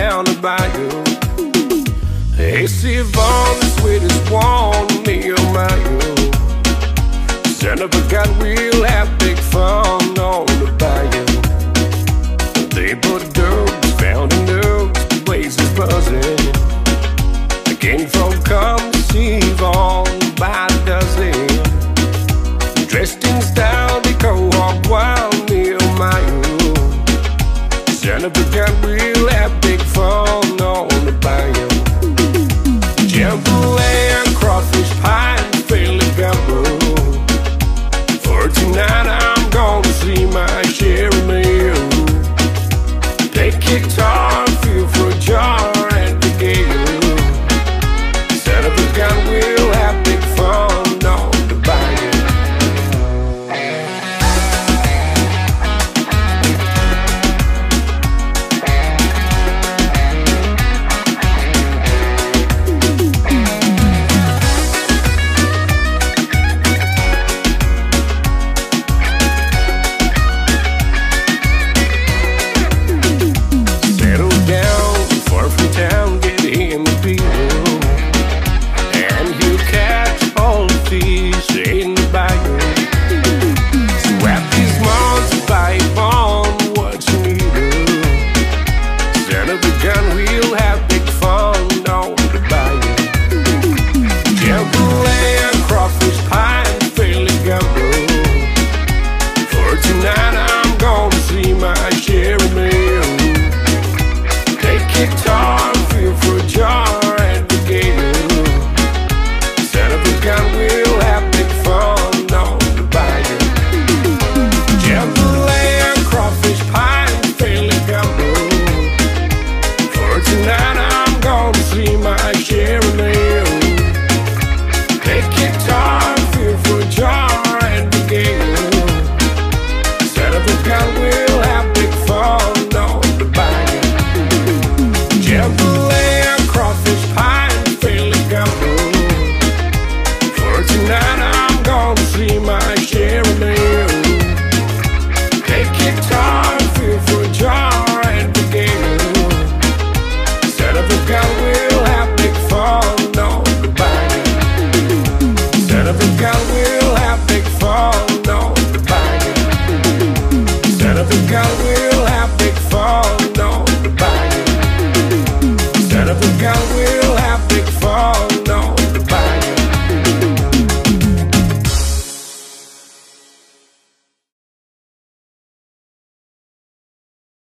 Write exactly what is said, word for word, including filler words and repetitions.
down the bayou. Hey, see on the sweetest one, me or my you. Son of a gun, we'll have big fun on the bayou. They put dogs, found in dogs, the place is buzzing. The king folk come to see on by the dozen. Dressed in style, they go walk wild, me or my you. Son of a gun, we'll have big fun on the bayou. Jambalaya, crawfish pie, and Philly gumbo. For tonight I'm gonna see my share of meal. Take guitar, feel for a jar and the gale. Son of a gun, we'll have big fun on the bayou. We'll have big fun on the bayou. Jambalaya.